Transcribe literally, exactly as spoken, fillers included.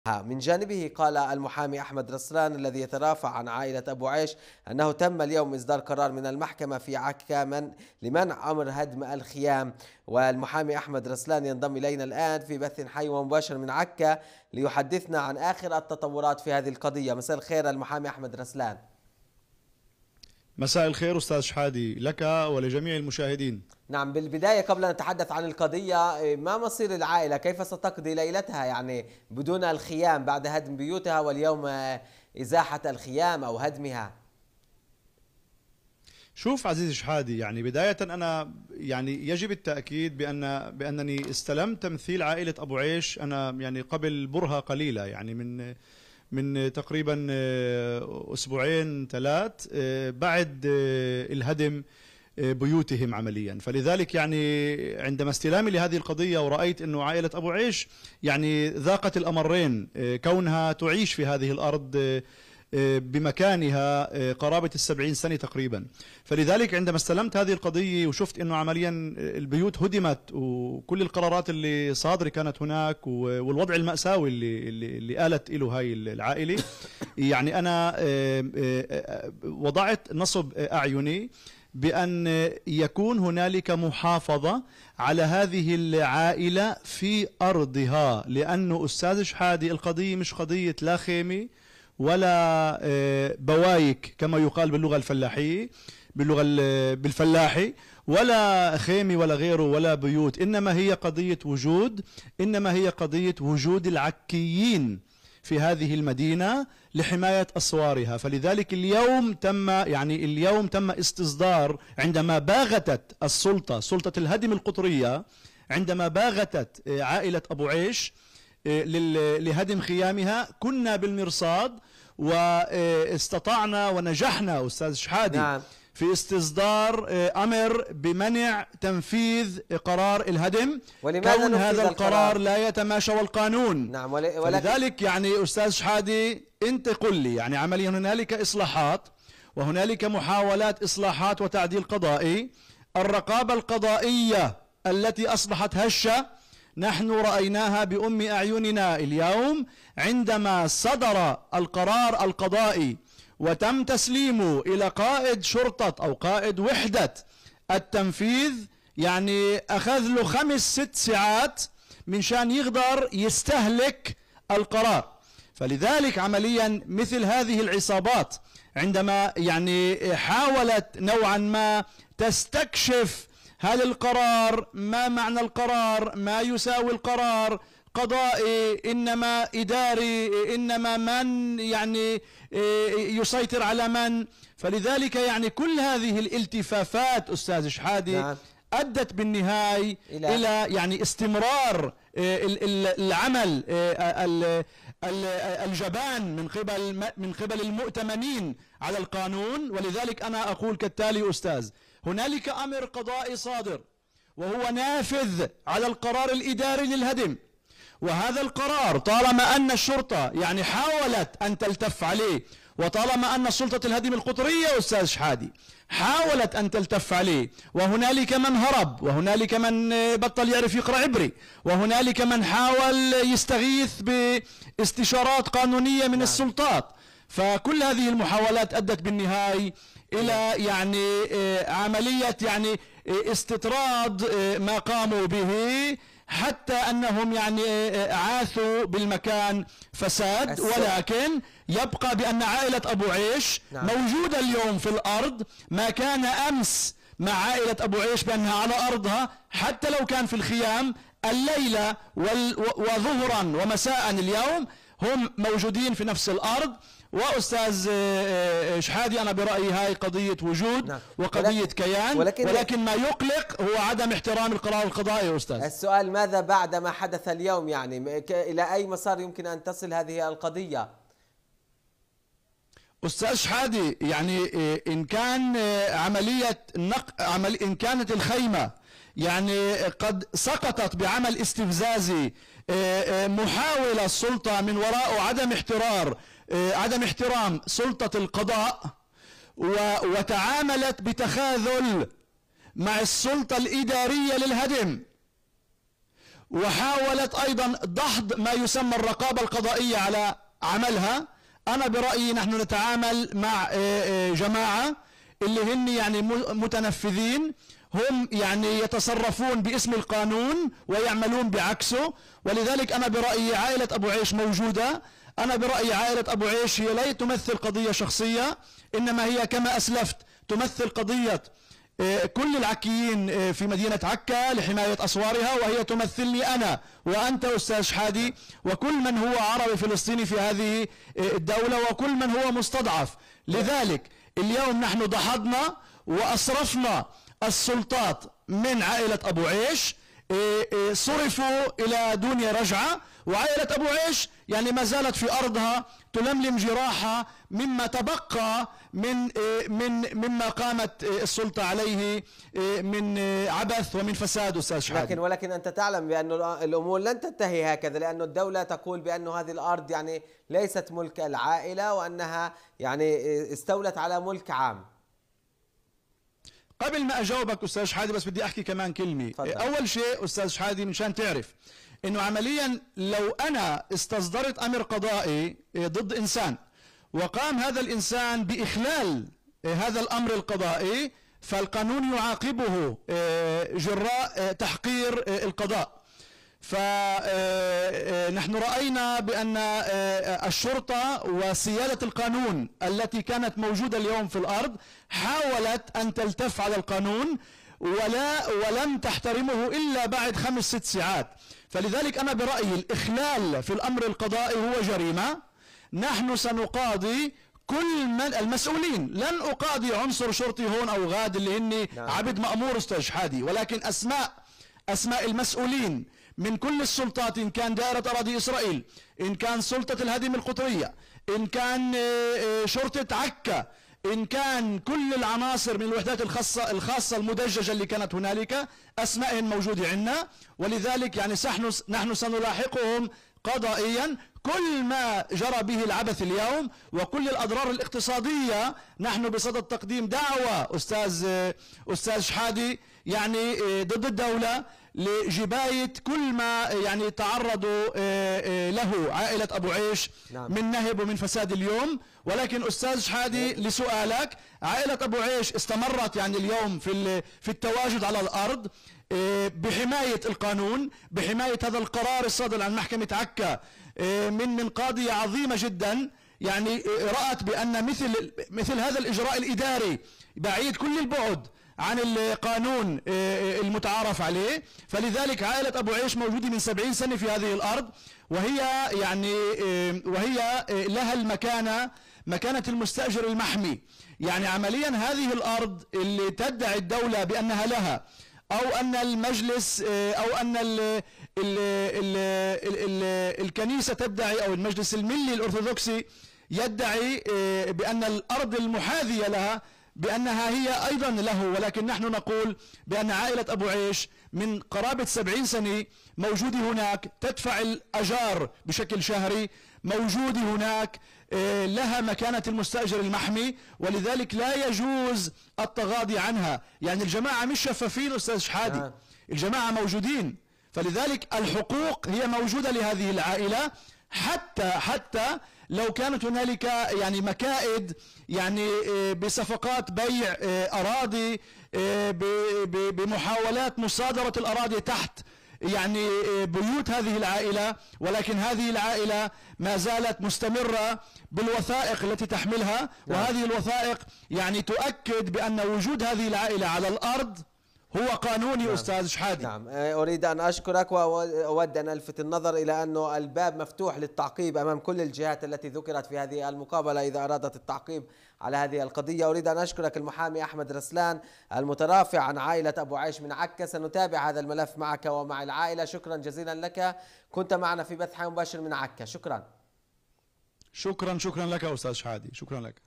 من جانبه قال المحامي أحمد رسلان الذي يترافع عن عائلة أبو عيش أنه تم اليوم إصدار قرار من المحكمة في عكا من لمنع أمر هدم الخيام. والمحامي أحمد رسلان ينضم إلينا الآن في بث حي ومباشر من عكا ليحدثنا عن آخر التطورات في هذه القضية. مساء الخير المحامي أحمد رسلان. مساء الخير أستاذ شحادي لك ولجميع المشاهدين. نعم، بالبداية قبل أن نتحدث عن القضية، ما مصير العائلة؟ كيف ستقضي ليلتها يعني بدون الخيام بعد هدم بيوتها واليوم إزاحة الخيام أو هدمها؟ شوف عزيزي شحادي، يعني بداية أنا يعني يجب التأكيد بأن بأنني استلمت تمثيل عائلة أبو عيش أنا يعني قبل برهة قليلة، يعني من من تقريبا أسبوعين ثلاث بعد الهدم بيوتهم عمليا. فلذلك يعني عندما استلامي لهذه القضية ورأيت أنه عائلة أبو عيش يعني ذاقت الأمرين، كونها تعيش في هذه الأرض بمكانها قرابة السبعين سنة تقريبا، فلذلك عندما استلمت هذه القضية وشفت أنه عمليا البيوت هدمت وكل القرارات اللي صادرة كانت هناك والوضع المأساوي اللي, اللي آلت له هاي العائلة، يعني أنا وضعت نصب أعيني بأن يكون هنالك محافظة على هذه العائلة في أرضها، لأنه أستاذ شحادي القضية مش قضية لا خيمة ولا بوايك كما يقال باللغة الفلاحية باللغة بالفلاحي، ولا خيمة ولا غيره ولا بيوت، إنما هي قضية وجود إنما هي قضية وجود العكيين في هذه المدينة لحماية أسوارها. فلذلك اليوم تم يعني اليوم تم استصدار، عندما باغتت السلطة سلطة الهدم القطرية، عندما باغتت عائلة أبو عيش لهدم خيامها، كنا بالمرصاد واستطعنا ونجحنا أستاذ شحادي نعم. في استصدار أمر بمنع تنفيذ قرار الهدم، كون هذا القرار لا يتماشى والقانون. نعم، ولذلك يعني أستاذ شحادي أنت قل لي، يعني عمليا هنالك إصلاحات وهنالك محاولات إصلاحات وتعديل قضائي. الرقابة القضائية التي أصبحت هشة نحن رأيناها بأم أعيننا اليوم عندما صدر القرار القضائي وتم تسليمه إلى قائد شرطة أو قائد وحدة التنفيذ، يعني أخذ له خمس ست ساعات من شان يقدر يستهلك القرار. فلذلك عمليا مثل هذه العصابات عندما يعني حاولت نوعا ما تستكشف هل القرار، ما معنى القرار، ما يساوي القرار، قضائي إنما إداري، إنما من يعني يسيطر على من. فلذلك يعني كل هذه الالتفافات أستاذ شحادي نعم. أدت بالنهاية إلى, إلى يعني استمرار العمل الجبان من قبل من قبل المؤتمنين على القانون. ولذلك أنا أقول كالتالي أستاذ، هنالك أمر قضائي صادر وهو نافذ على القرار الإداري للهدم، وهذا القرار طالما أن الشرطة يعني حاولت أن تلتف عليه، وطالما أن سلطة الهدم القطرية أستاذ شحادي حاولت أن تلتف عليه، وهنالك من هرب، وهنالك من بطل يعرف يقرأ عبري، وهنالك من حاول يستغيث باستشارات قانونية من السلطات، فكل هذه المحاولات أدت بالنهاية إلى يعني عملية يعني استطراد ما قاموا به، حتى أنهم يعني عاثوا بالمكان فساد. ولكن يبقى بأن عائلة أبو عيش نعم. موجودة اليوم في الأرض، ما كان أمس مع عائلة أبو عيش بأنها على أرضها، حتى لو كان في الخيام الليلة وظهرا ومساء اليوم هم موجودين في نفس الأرض. وأستاذ شحادي أنا برأيي هاي قضية وجود نعم. وقضية ولكن كيان، ولكن, ولكن ما يقلق هو عدم احترام القرار القضائي يا أستاذ. السؤال ماذا بعد ما حدث اليوم؟ يعني إلى أي مسار يمكن أن تصل هذه القضية؟ أستاذ شحادي يعني إن كان عملية نق... عمل إن كانت الخيمة يعني قد سقطت بعمل استفزازي، محاولة السلطة من وراءه عدم احترار عدم احترام سلطة القضاء، وتعاملت بتخاذل مع السلطة الإدارية للهدم، وحاولت أيضا دحض ما يسمى الرقابة القضائية على عملها. أنا برأيي نحن نتعامل مع جماعة اللي هن يعني متنفذين، هم يعني يتصرفون باسم القانون ويعملون بعكسه. ولذلك أنا برأيي عائلة أبو عيش موجودة. أنا برأيي عائلة أبو عيش هي لا تمثل قضية شخصية، إنما هي كما أسلفت تمثل قضية كل العكيين في مدينة عكا لحماية أسوارها، وهي تمثلني أنا وأنت أستاذ شحادي وكل من هو عربي فلسطيني في هذه الدولة وكل من هو مستضعف. لذلك اليوم نحن دحضنا وأصرفنا السلطات من عائلة أبو عيش، صرفوا إلى دون رجعة، وعائلة أبو عيش يعني ما زالت في أرضها تلملم جراحها مما تبقى من من مما قامت السلطة عليه من عبث ومن فساد أستاذ شحادي. لكن ولكن أنت تعلم بأن الأمور لن تنتهي هكذا، لأن الدولة تقول بأن هذه الأرض يعني ليست ملك العائلة وأنها يعني استولت على ملك عام. قبل ما أجاوبك أستاذ شحادي بس بدي أحكي كمان كلمة. فضل. أول شيء أستاذ شحادي مشان تعرف إنه عمليا لو أنا استصدرت أمر قضائي ضد إنسان وقام هذا الإنسان بإخلال هذا الأمر القضائي فالقانون يعاقبه جراء تحقير القضاء. فنحن رأينا بأن الشرطة وسيادة القانون التي كانت موجودة اليوم في الأرض حاولت أن تلتف على القانون ولا ولم تحترمه إلا بعد خمس ست ساعات. فلذلك أنا برأيي الإخلال في الأمر القضائي هو جريمة. نحن سنقاضي كل من المسؤولين، لن أقاضي عنصر شرطي هون أو غاد اللي هني عبد مأمور أستاذ شحادي، ولكن أسماء أسماء المسؤولين من كل السلطات، إن كان دائرة أراضي إسرائيل، إن كان سلطة الهدم القطرية، إن كان شرطة عكا، إن كان كل العناصر من الوحدات الخاصة الخاصة المدججة اللي كانت هنالك، أسمائهم موجودة عندنا. ولذلك يعني نحن سنلاحقهم قضائيا. كل ما جرى به العبث اليوم وكل الأضرار الاقتصادية نحن بصدد تقديم دعوة أستاذ أستاذ شحادي يعني ضد الدولة لجباية كل ما يعني تعرضوا له عائلة أبو عيش نعم. من نهب ومن فساد اليوم. ولكن أستاذ شحادي نعم. لسؤالك، عائلة أبو عيش استمرت يعني اليوم في في التواجد على الأرض بحماية القانون، بحماية هذا القرار الصادر عن محكمة عكا من من قاضية عظيمة جدا يعني رأت بأن مثل مثل هذا الإجراء الإداري بعيد كل البعد عن القانون المتعارف عليه. فلذلك عائلة أبو عيش موجودة من سبعين سنة في هذه الأرض، وهي يعني وهي لها المكانة مكانة المستأجر المحمي. يعني عمليا هذه الأرض اللي تدعي الدولة بأنها لها، أو أن المجلس أو أن ال ال ال ال الكنيسة تدعي، أو المجلس الملي الأرثوذكسي يدعي بأن الأرض المحاذية لها بأنها هي أيضا له. ولكن نحن نقول بأن عائلة أبو عيش من قرابة سبعين سنة موجودة هناك، تدفع الأجار بشكل شهري، موجودة هناك، لها مكانة المستأجر المحمي، ولذلك لا يجوز التغاضي عنها. يعني الجماعة مش شفافين أستاذ شحادي، الجماعة موجودين. فلذلك الحقوق هي موجودة لهذه العائلة، حتى حتى لو كانت هنالك يعني مكائد يعني بصفقات بيع أراضي، بمحاولات مصادرة الأراضي تحت يعني بيوت هذه العائلة، ولكن هذه العائلة ما زالت مستمرة بالوثائق التي تحملها. وهذه الوثائق يعني تؤكد بأن وجود هذه العائلة على الأرض هو قانوني. نعم. أستاذ شحادي. نعم، أريد أن أشكرك وأود أن ألفت النظر إلى أنه الباب مفتوح للتعقيب أمام كل الجهات التي ذكرت في هذه المقابلة إذا أرادت التعقيب على هذه القضية. أريد أن أشكرك المحامي أحمد رسلان المترافع عن عائلة أبو عيش من عكا. سنتابع هذا الملف معك ومع العائلة. شكرا جزيلا لك، كنت معنا في بث مباشر من عكا. شكرا شكرا شكرا لك أستاذ شحادي، شكرا لك.